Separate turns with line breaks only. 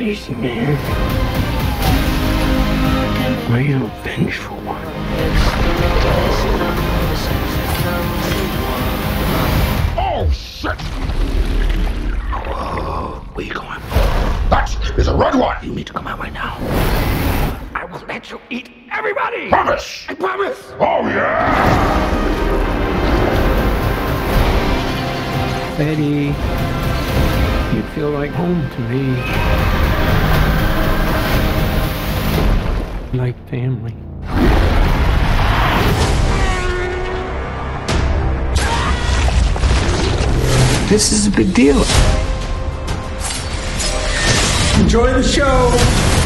crazy, man. Are you a vengeful one?
Oh, shit!
Whoa, where you going?
That is a red one!
You need to come out right now. I will let you eat everybody!
Promise!
I promise!
Oh, yeah!
Betty, you feel like home to me. Like family. This is a big deal. Enjoy the show!